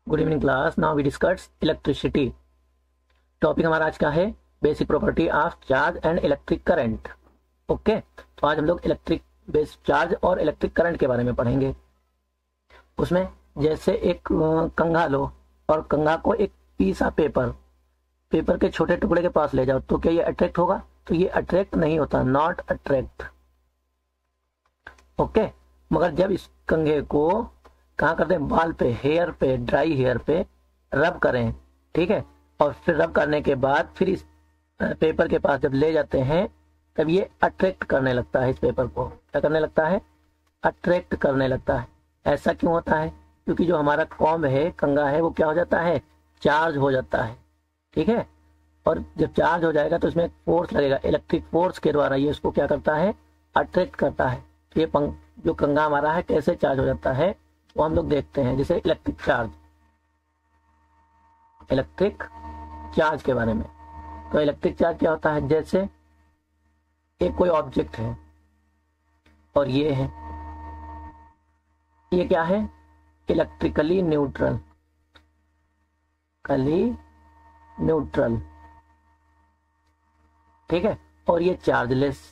Good evening class. Now we discuss electricity. Topic हमारा आज का है basic property of charge and electric current. Okay, तो आज हम लोग इलेक्ट्रिक बेस चार्ज और इलेक्ट्रिक करंट के बारे में पढ़ेंगे। उसमें जैसे एक कंघा लो और कंघा को एक पीस ऑफ पेपर के छोटे टुकड़े के पास ले जाओ, तो क्या ये अट्रैक्ट होगा? तो ये अट्रैक्ट नहीं होता, नॉट अट्रैक्ट। ओके, मगर जब इस कंघे को कहाँ करते हैं, बाल पे, हेयर पे, ड्राई हेयर पे रब करें, ठीक है, और फिर रब करने के बाद फिर इस पेपर के पास जब ले जाते हैं तब ये अट्रैक्ट करने लगता है। इस पेपर को क्या करने लगता है? अट्रैक्ट करने लगता है। ऐसा क्यों होता है? क्योंकि जो हमारा कॉम्ब है, कंघा है, वो क्या हो जाता है? चार्ज हो जाता है, ठीक है। और जब चार्ज हो जाएगा तो इसमें फोर्स लगेगा, इलेक्ट्रिक फोर्स के द्वारा ये उसको क्या करता है? अट्रैक्ट करता है। तो ये जो कंघा हमारा है कैसे चार्ज हो जाता है वो हम लोग देखते हैं, जैसे इलेक्ट्रिक चार्ज के बारे में। तो इलेक्ट्रिक चार्ज क्या होता है? जैसे एक कोई ऑब्जेक्ट है और ये है, ये क्या है? इलेक्ट्रिकली न्यूट्रल, ठीक है। और ये चार्जलेस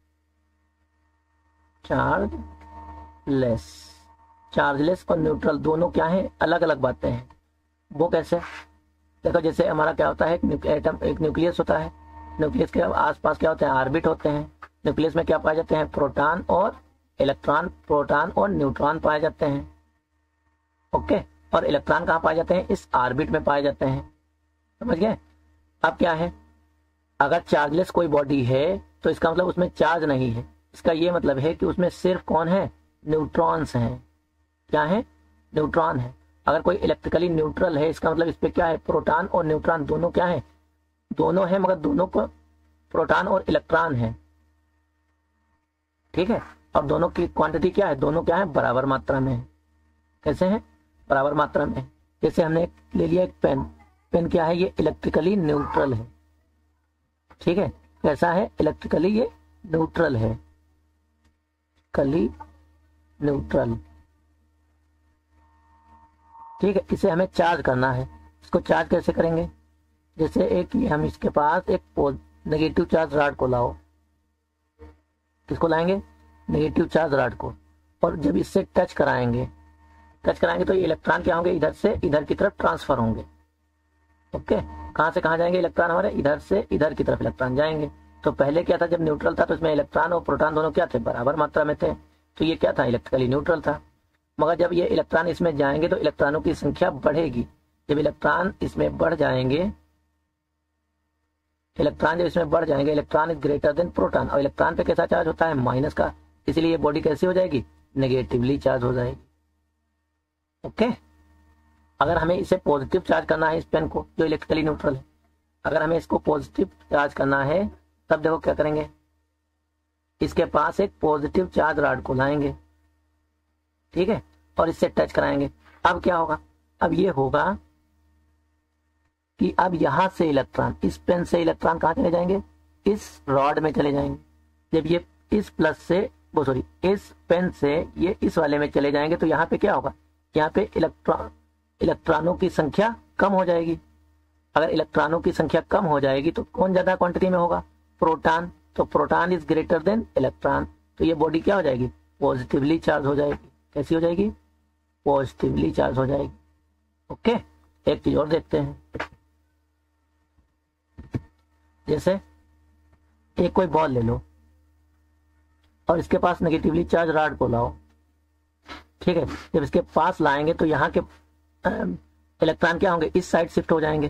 और न्यूट्रल दोनों क्या है? अलग अलग बातें हैं। वो कैसे? देखो, जैसे हमारा क्या होता है, एक न्यूक्लियस होता है। न्यूक्लियस के आसपास क्या होते हैं? ऑर्बिट होते हैं। न्यूक्लियस में क्या पाए जाते हैं? प्रोटॉन और इलेक्ट्रॉन, प्रोटॉन और न्यूट्रॉन पाए जाते हैं। ओके, और इलेक्ट्रॉन कहाँ पाए जाते हैं? इस ऑर्बिट में पाए जाते हैं। समझ गए? अब क्या है, अगर चार्जलेस कोई बॉडी है तो इसका मतलब उसमें चार्ज नहीं है। इसका ये मतलब है कि उसमें सिर्फ कौन है? न्यूट्रॉन्स हैं। क्या है? न्यूट्रॉन है। अगर कोई इलेक्ट्रिकली न्यूट्रल है, इसका मतलब इस पे क्या है? प्रोटॉन और न्यूट्रॉन दोनों क्या है? दोनों है, मगर दोनों को प्रोटॉन और इलेक्ट्रॉन है, ठीक है। और दोनों की क्वांटिटी क्या है? दोनों क्या है? बराबर मात्रा में है। कैसे है? बराबर मात्रा में। जैसे हमने ले लिया एक पेन क्या है? ये इलेक्ट्रिकली न्यूट्रल है, ठीक है। कैसा है? इलेक्ट्रिकली ये न्यूट्रल है, न्यूट्रल, ठीक है। इसे हमें चार्ज करना है। इसको चार्ज कैसे करेंगे? जैसे एक हम इसके पास एक नेगेटिव चार्ज रॉड को लाओ। किसको लाएंगे? नेगेटिव चार्ज रॉड को। और जब इससे टच कराएंगे तो ये इलेक्ट्रॉन क्या होंगे? इधर से इधर की तरफ ट्रांसफर होंगे। ओके, कहां से कहां जाएंगे इलेक्ट्रॉन? हमारे इधर से इधर की तरफ इलेक्ट्रॉन जाएंगे। तो पहले क्या था, जब न्यूट्रल था तो इसमें इलेक्ट्रॉन और प्रोटॉन दोनों क्या थे? बराबर मात्रा में थे। तो ये क्या था? इलेक्ट्रिकली न्यूट्रल था। मगर जब ये इलेक्ट्रॉन इसमें जाएंगे तो इलेक्ट्रॉनों की संख्या बढ़ेगी। जब इलेक्ट्रॉन इसमें बढ़ जाएंगे, electron is greater than proton. और इलेक्ट्रॉन पे कैसा चार्ज होता है? माइनस का। इसलिए ये बॉडी कैसी हो जाएगी? नेगेटिवली चार्ज हो जाएगी। ओके, अगर हमें इसे पॉजिटिव चार्ज करना है, इस पेन को जो इलेक्ट्रिकली न्यूट्रल है, अगर हमें इसको पॉजिटिव चार्ज करना है तब देखो क्या करेंगे, इसके पास एक पॉजिटिव चार्ज रॉड को लाएंगे, ठीक है, और इससे टच कराएंगे। अब क्या होगा? अब ये होगा कि अब यहां से इलेक्ट्रॉन, इस पेन से इलेक्ट्रॉन कहां चले जाएंगे? इस रॉड में चले जाएंगे। जब ये इस इस पेन से ये इस वाले में चले जाएंगे तो यहाँ पे क्या होगा? यहाँ पे इलेक्ट्रॉनों की संख्या कम हो जाएगी। अगर इलेक्ट्रॉनों की संख्या कम हो जाएगी तो कौन ज्यादा क्वांटिटी में होगा? प्रोटॉन। तो proton is greater than electron. तो ये बॉडी क्या हो जाएगी? पॉजिटिवली चार्ज हो जाएगी। कैसी हो जाएगी? पॉजिटिवली चार्ज हो जाएगी। ओके, एक चीज और देखते हैं। जैसे एक कोई बॉल ले लो और इसके पास नेगेटिवली चार्ज रॉड को लाओ, ठीक है। जब इसके पास लाएंगे तो यहाँ के इलेक्ट्रॉन क्या होंगे? इस साइड शिफ्ट हो जाएंगे।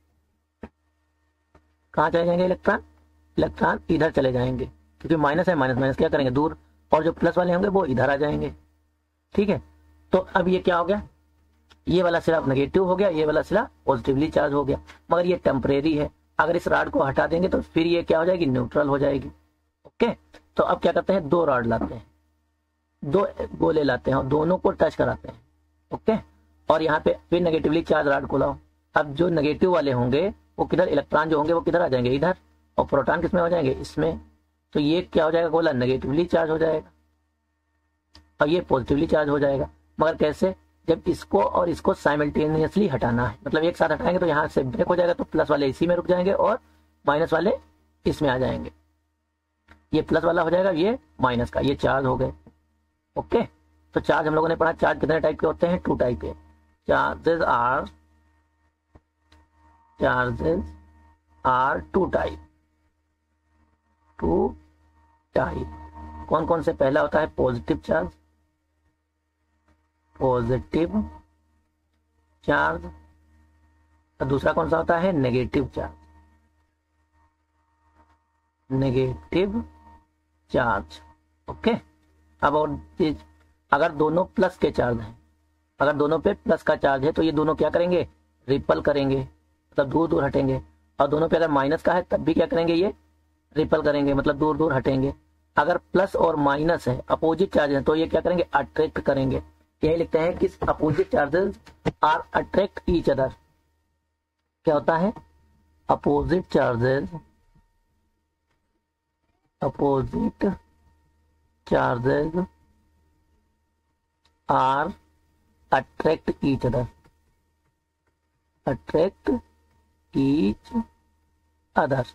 कहाँ चले जाएंगे इलेक्ट्रॉन इधर चले जाएंगे, क्योंकि माइनस है, माइनस क्या करेंगे? दूर। और जो प्लस वाले होंगे वो इधर आ जाएंगे, ठीक है। तो अब ये क्या हो गया? ये वाला सिरा नेगेटिव हो गया, ये वाला सिरा पॉजिटिवली चार्ज हो गया। मगर ये टेम्परेरी है। अगर इस रॉड को हटा देंगे तो फिर ये क्या हो जाएगी? न्यूट्रल हो जाएगी। ओके, तो अब क्या करते हैं? दो रॉड लाते हैं, दो गोले लाते हैं और दोनों को टच कराते हैं। ओके, और यहाँ पे फिर नेगेटिवली चार्ज रॉड को लाओ। अब जो नेगेटिव वाले होंगे वो किधर? इलेक्ट्रॉन जो होंगे वो किधर आ जाएंगे? इधर। और प्रोटॉन किसमें हो जाएंगे? इसमें। तो ये क्या हो जाएगा? गोला नेगेटिवली चार्ज हो जाएगा और ये पॉजिटिवली चार्ज हो जाएगा। मगर कैसे? जब इसको और इसको साइमल्टेनियसली हटाना है, मतलब एक साथ हटाएंगे तो यहाँ से ब्रेक हो जाएगा, तो प्लस वाले इसी में रुक जाएंगे और माइनस वाले इसमें आ जाएंगे। ये प्लस वाला हो जाएगा, ये माइनस का, ये चार्ज हो गए। ओके, तो चार्ज हम लोगों ने पढ़ा, चार्ज कितने टाइप के होते हैं? 2 टाइप के। Charges are 2 type. कौन कौन से? पहला होता है पॉजिटिव चार्ज, और दूसरा कौन सा होता है? Negative charge. ओके, अब और अगर दोनों प्लस के चार्ज हैं, अगर दोनों पे प्लस का चार्ज है तो ये दोनों क्या करेंगे? रिपल करेंगे, मतलब दूर दूर हटेंगे। और दोनों पे अगर माइनस का है तब भी क्या करेंगे? ये रिपल करेंगे, मतलब दूर दूर हटेंगे। अगर प्लस और माइनस है, अपोजिट चार्ज है, तो ये क्या करेंगे? अट्रैक्ट करेंगे। यही लिखते हैं कि opposite charges are attract each other. क्या होता है? Opposite charges are attract each other.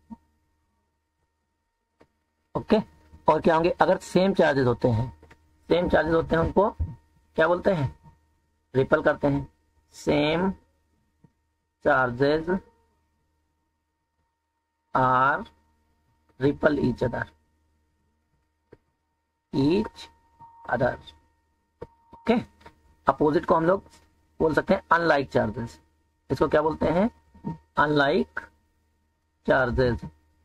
Okay, और क्या होंगे? अगर सेम चार्जेस होते हैं, उनको क्या बोलते हैं? रिपल करते हैं। Same charges are repel each other. Okay, opposite को हम लोग बोल सकते हैं अनलाइक चार्जेस। इसको क्या बोलते हैं? Unlike charges,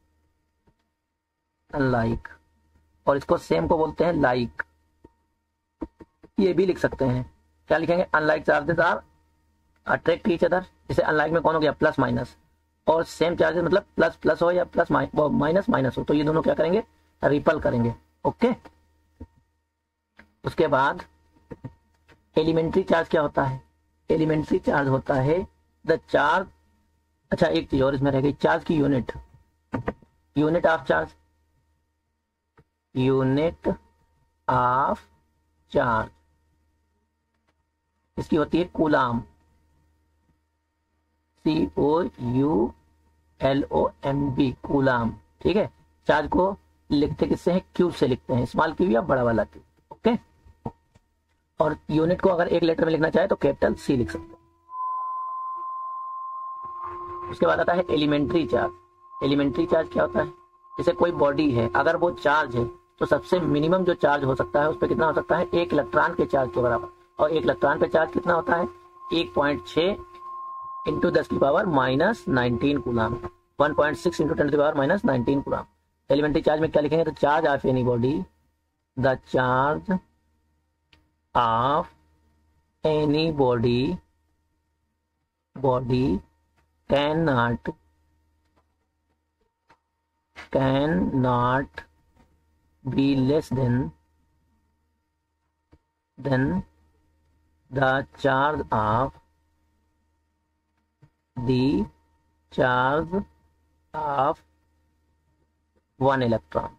unlike. और इसको सेम को बोलते हैं लाइक। ये भी लिख सकते हैं। क्या लिखेंगे? Unlike charges are attract each other. जैसे अनलाइक में कौन हो गया? Plus minus. और सेम चार्जेस मतलब प्लस प्लस हो या प्लस माइनस माइनस हो, तो ये दोनों क्या करेंगे? रिपल करेंगे। ओके, उसके बाद एलिमेंट्री चार्ज क्या होता है? एलिमेंट्री चार्ज होता है द चार्ज। अच्छा, एक चीज और इसमें रह गई, चार्ज की unit of charge. Unit of charge इसकी होती है कूलाम। COULOMB, coulomb. ठीक है, चार्ज को लिखते किससे हैं? क्यूब से लिखते हैं, स्मॉल क्यूब या बड़ा वाला क्यूब। ओके, और यूनिट को अगर एक लेटर में लिखना चाहे तो कैपिटल C लिख सकते हैं। उसके बाद आता है एलिमेंट्री चार्ज। एलिमेंट्री चार्ज क्या होता है? जैसे कोई बॉडी है, अगर वो चार्ज है तो सबसे मिनिमम जो चार्ज हो सकता है उस पर कितना हो सकता है? 1 इलेक्ट्रॉन के चार्ज के बराबर। और 1 इलेक्ट्रॉन पे चार्ज कितना होता है? 1.6 इंटू 10 की पावर माइनस 19 कूलाम। 1.6 इंटू 10 की power minus 19 coulomb. Elementary charge में क्या लिखेंगे? तो charge of any body, the charge of any body can not be less than the charge of 1 electron.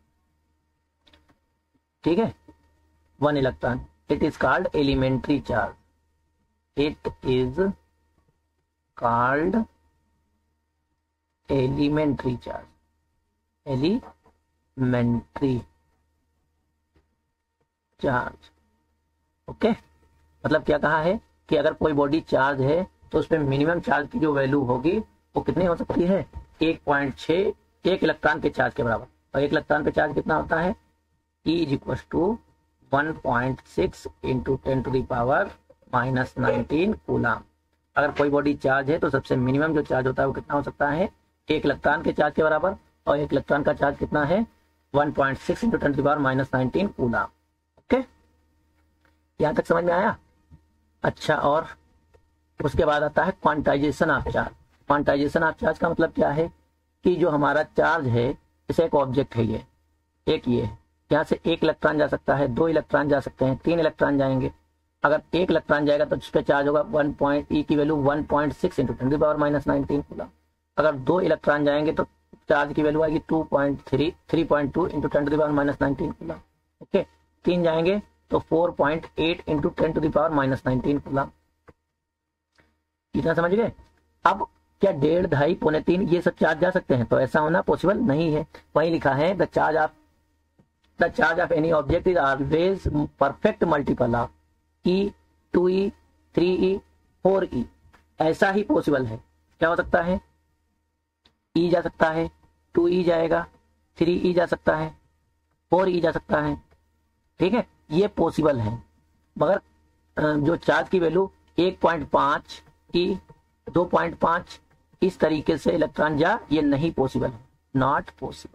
ठीक है, 1 electron. It is called elementary charge. It is called elementary charge. Elementary charge. Okay, मतलब क्या कहा है कि अगर कोई body charge है तो उसमें मिनिमम चार्ज की जो वैल्यू होगी वो कितनी हो सकती है? 1.6, 1 इलेक्ट्रॉन के चार्ज के बराबर। और 1 इलेक्ट्रॉन पे चार्ज कितना होता है? E = 1.6 into 10 to the power minus 19 coulomb. अगर कोई बॉडी चार्ज है तो सबसे मिनिमम जो चार्ज होता है वो कितना हो सकता है? 1 इलेक्ट्रॉन के चार्ज के बराबर। और 1 इलेक्ट्रॉन का चार्ज कितना है? 1.6 into 10 to the power minus 19 coulomb. Okay, यहां तक समझ में आया? अच्छा, और उसके बाद आता है quantization of charge. Quantization of charge का मतलब क्या है? कि जो हमारा चार्ज है, जैसे एक ऑब्जेक्ट है, ये यहाँ से 1 इलेक्ट्रॉन जा सकता है, 2 इलेक्ट्रॉन जा सकते हैं, 3 इलेक्ट्रॉन जाएंगे। अगर 1 इलेक्ट्रॉन जाएगा तो उस पर चार्ज होगा E की value 1.6 into 10 to the power minus 19 coulomb. अगर 2 इलेक्ट्रॉन जाएंगे तो चार्ज की वैल्यू आएगी 3.2 into 10 to the power minus 19 coulomb. Okay, 3 जाएंगे तो 4.8 इंटू 10⁻⁻19 कूलम। इतना समझ गए। अब क्या 1.5, 2.5, पौने 3 ये सब चार्ज जा सकते हैं? तो ऐसा होना पॉसिबल नहीं है। वही लिखा है the charge of any object is always perfect multiple of e, 2e, 3e, 4e। ऐसा ही पॉसिबल है। क्या हो सकता है? e जा सकता है, 2e जाएगा, 3e जा सकता है, 4e जा सकता है। ठीक है, ये पॉसिबल है। मगर जो चार्ज की वैल्यू 1.5 e, 2.5 इस तरीके से इलेक्ट्रॉन जा, ये नहीं पॉसिबल है, नॉट पॉसिबल।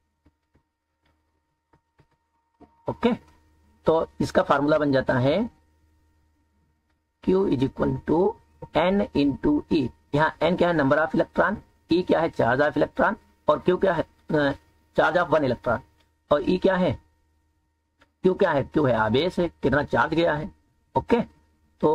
ओके, तो इसका फार्मूला बन जाता है Q is equal to N into e. यहाँ N क्या है? नंबर ऑफ इलेक्ट्रॉन, E क्या है? चार्ज ऑफ इलेक्ट्रॉन, और Q क्या है? Charge of 1 electron. और E क्या है? Q क्या है? Q है आवेश, है कितना चार्ज गया है। ओके, तो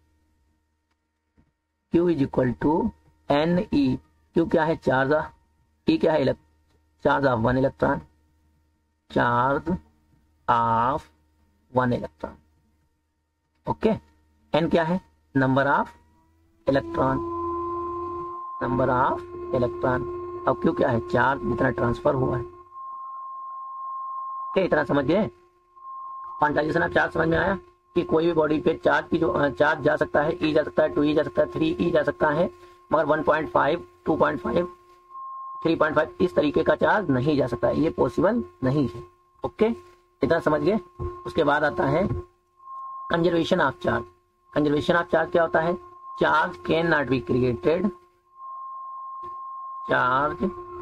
Q is equal to N e. Q क्या है? चार्ज ऑफ, E क्या है? Charge of 1 electron, charge of 1 electron. Okay, N क्या है? Number of electron, number of electron. अब Q क्या है? चार्ज जितना ट्रांसफर हुआ है। ओके, इतना समझ गए। क्वांटाइजेशन ऑफ चार्ज समझ में आया कि कोई भी बॉडी पे चार्ज की जो चार्ज जा सकता है, E जा सकता है, 2E जा सकता है, 3E जा सकता है, मगर 1.5, 2.5, 3.5 इस तरीके का चार्ज नहीं जा सकता है, ये पॉसिबल नहीं है। ओके, इतना समझ गए। उसके बाद आता है conservation of charge. Conservation of charge क्या होता है? Charge can not be created, charge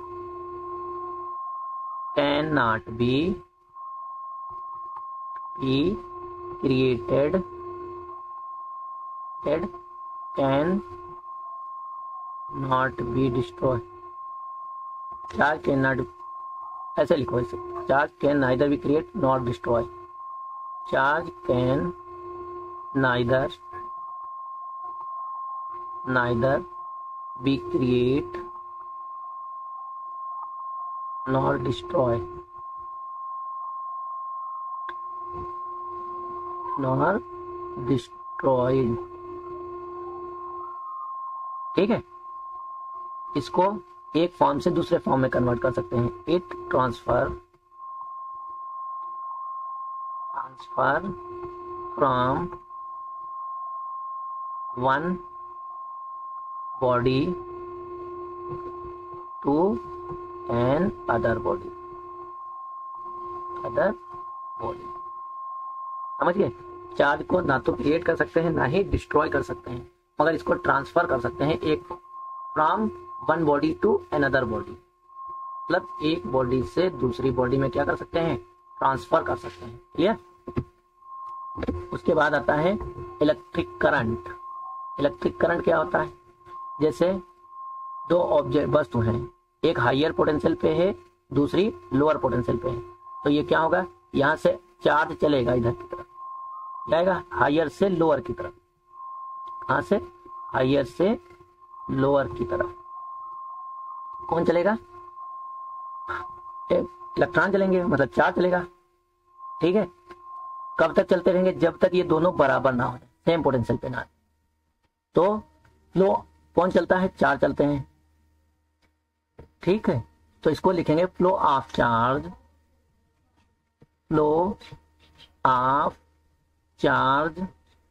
can not be created, can not be destroyed। Charge can not, ऐसे लिखो इसे, charge can neither be create not destroy. Charge can neither be create not destroy, not destroyed. ठीक है, इसको एक form से दूसरे form में कन्वर्ट कर सकते हैं। It transfer from one body to an other body, समझ गए। चार्ज को ना तो क्रिएट कर सकते हैं, ना ही डिस्ट्रॉय कर सकते हैं, मगर इसको ट्रांसफर कर सकते हैं एक from one body to another body. मतलब एक बॉडी से दूसरी बॉडी में क्या कर सकते हैं? ट्रांसफर कर सकते हैं। क्लियर। उसके बाद आता है इलेक्ट्रिक करंट। इलेक्ट्रिक करंट क्या होता है? जैसे दो ऑब्जेक्ट वस्तु हैं, एक हायर पोटेंशियल पे है, दूसरी लोअर पोटेंशियल पे है, तो ये क्या होगा? यहां से चार्ज चलेगा इधर की तरफ, जाएगा हायर से लोअर की तरफ। कहां से? हायर से लोअर की तरफ। कौन चलेगा? इलेक्ट्रॉन चलेंगे, मतलब चार्ज चलेगा। ठीक है, कब तक चलते रहेंगे? जब तक ये दोनों बराबर ना हो, सेम पोटेंशियल पे ना। तो फ्लो कौन चलता है? चार्ज चलते हैं। ठीक है, तो इसको लिखेंगे flow of charge, flow of charge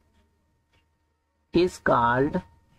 is called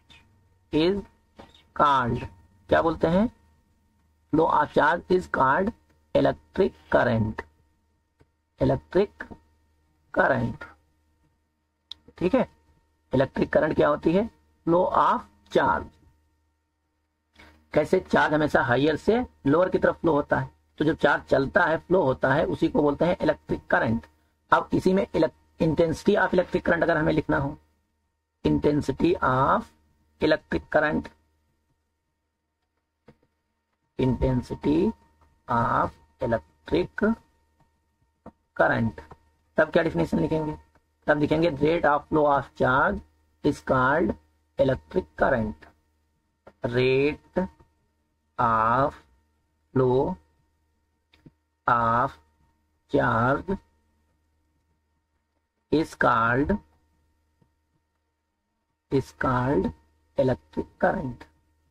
क्या बोलते हैं? Flow of charge is called electric current. Electric current. ठीक है, इलेक्ट्रिक करंट क्या होती है? Flow of charge. कैसे? चार्ज हमेशा हायर से लोअर की तरफ फ्लो होता है, तो जब चार्ज चलता है, फ्लो होता है, उसी को बोलते हैं इलेक्ट्रिक करंट। अब इसी में इंटेंसिटी ऑफ इलेक्ट्रिक करंट अगर हमें लिखना हो, intensity of electric current, intensity of electric current, तब क्या डिफिनेशन लिखेंगे? तब लिखेंगे rate of flow of charge is called electric current. Rate of flow of charge is called electric current.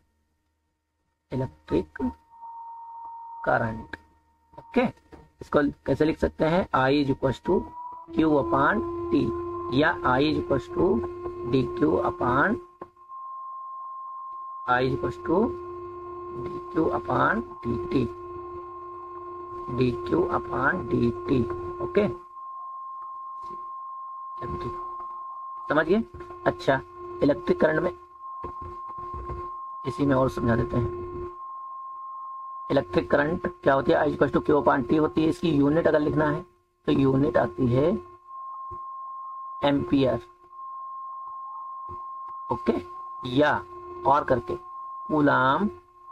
Okay, इसको कैसे लिख सकते हैं? I is equal to Q upon T या I is equal to DQ upon DT. Okay, समझ गए? अच्छा, electric current में इसी में और समझा देते हैं। इलेक्ट्रिक करंट क्या होती है? I equal to Q upon T होती है। इसकी यूनिट अगर लिखना है तो यूनिट आती है एम्पियर। ओके, या और करके कूलाम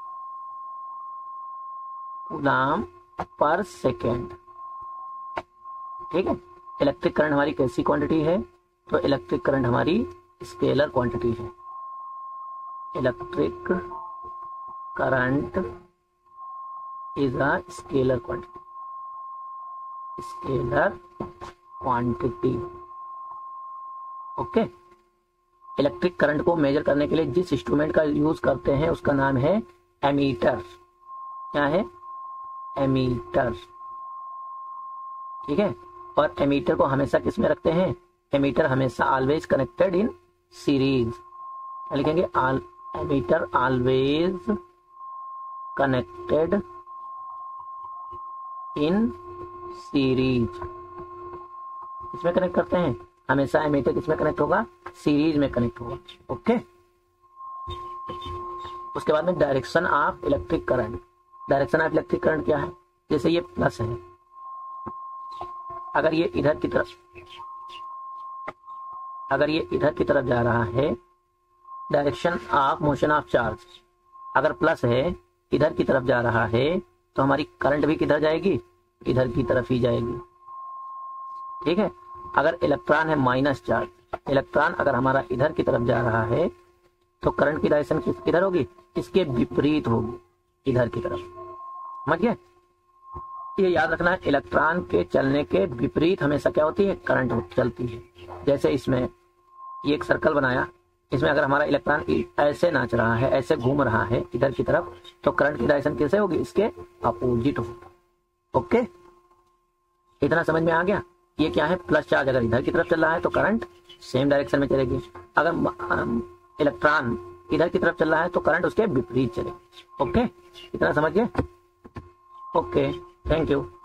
पर सेकेंड। ठीक है, इलेक्ट्रिक करंट हमारी कैसी क्वांटिटी है? तो इलेक्ट्रिक करंट हमारी स्केलर क्वांटिटी है। Electric current is a scalar quantity. Okay, electric current को मेजर करने के लिए जिस इंस्ट्रूमेंट का यूज करते हैं उसका नाम है एमीटर। क्या है? एमीटर। ठीक है, और एमीटर को हमेशा किस में रखते हैं? एमीटर हमेशा ऑलवेज कनेक्टेड इन सीरीज। क्या लिखेंगे? Ammeter always connected in series. किसमें कनेक्ट करते हैं? हमेशा एमीटर किसमें कनेक्ट होगा? सीरीज में कनेक्ट होगा। ओके, उसके बाद में direction of electric current. Direction of electric current क्या है? जैसे ये प्लस है, अगर ये इधर की तरफ जा रहा है, direction of motion of charge अगर प्लस है, इधर की तरफ जा रहा है, तो हमारी करंट भी किधर जाएगी? इधर की तरफ ही जाएगी। ठीक है, अगर इलेक्ट्रॉन है माइनस चार्ज, इलेक्ट्रॉन अगर हमारा इधर की तरफ जा रहा है तो करंट की डायरेक्शन किधर होगी? इसके विपरीत होगी, इधर की तरफ। समझ गए? ये याद रखना है, इलेक्ट्रॉन के चलने के विपरीत हमेशा क्या होती है? करंट चलती है। जैसे इसमें ये एक सर्कल बनाया, इसमें अगर हमारा इलेक्ट्रॉन ऐसे नाच रहा है, ऐसे घूम रहा है इधर की तरफ, तो करंट की डायरेक्शन कैसे होगी? इसके अपोजिट होगी। ओके, इतना समझ में आ गया? ये क्या है? प्लस चार्ज अगर इधर की तरफ चल रहा है तो करंट सेम डायरेक्शन में चलेगी। अगर इलेक्ट्रॉन इधर की तरफ चल रहा है तो करंट उसके विपरीत चलेगी। ओके, इतना समझ गए? Okay, thank you.